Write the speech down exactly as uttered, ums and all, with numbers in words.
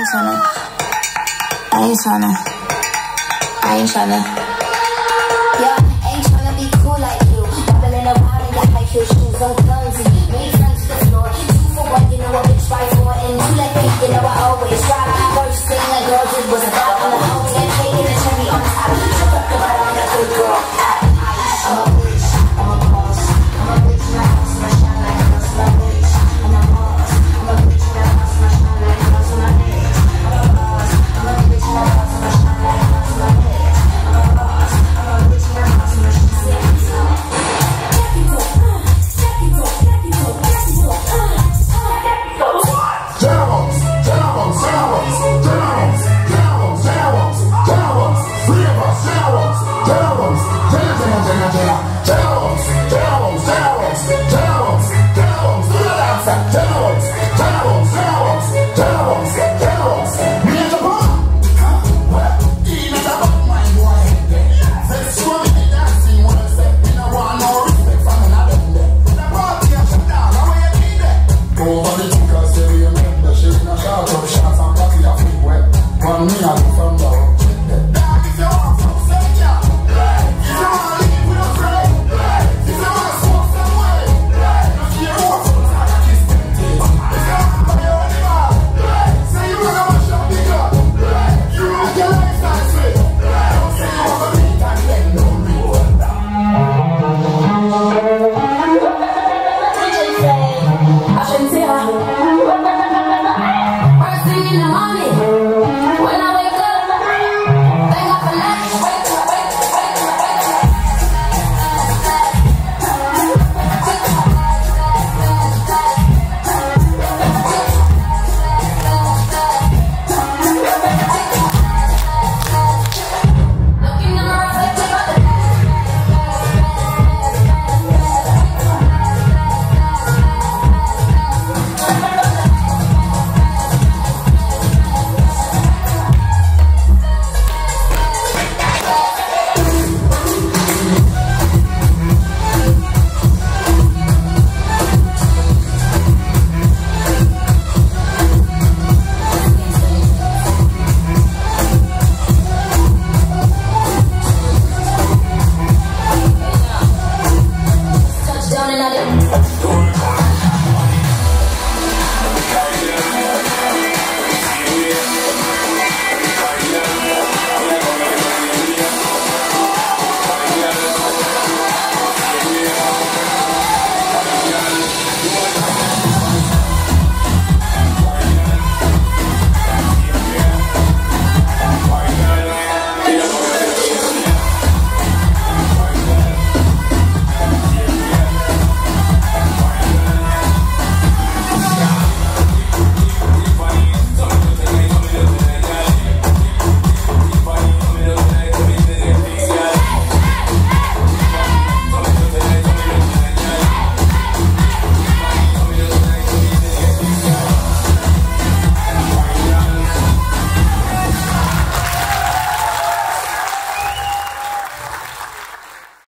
ain't tryna, I ain't tryna, I ain't tryna. Yeah, I ain't tryna be cool like you. Wobbling around in your high heel shoes on clumsy. Make friends to the floor. Two for one, you know a bitch fight for. And you like me, you know I always